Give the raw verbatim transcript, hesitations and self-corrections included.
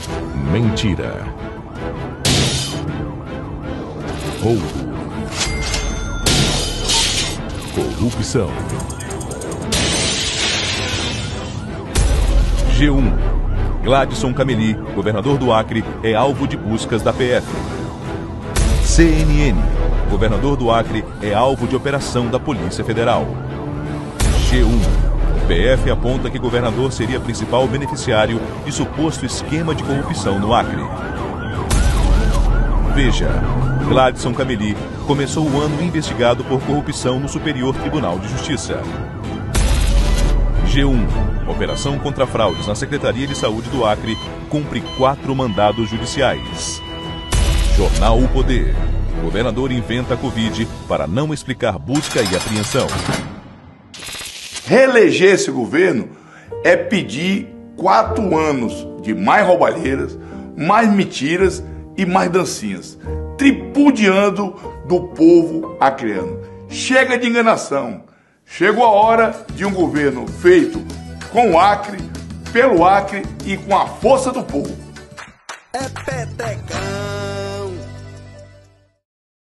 Mentira. Roubo. Corrupção. G um. Gladson Cameli, governador do Acre, é alvo de buscas da P F. C N N. Governador do Acre é alvo de operação da Polícia Federal. G um. P F aponta que governador seria principal beneficiário de suposto esquema de corrupção no Acre. Veja, Gladson Cameli começou o ano investigado por corrupção no Superior Tribunal de Justiça. G um. Operação contra fraudes na Secretaria de Saúde do Acre cumpre quatro mandados judiciais. Jornal O Poder. Governador inventa a Covid para não explicar busca e apreensão. Reeleger esse governo é pedir quatro anos de mais roubalheiras, mais mentiras e mais dancinhas, tripudiando do povo acreano. Chega de enganação. Chegou a hora de um governo feito com o Acre, pelo Acre e com a força do povo. É peteca.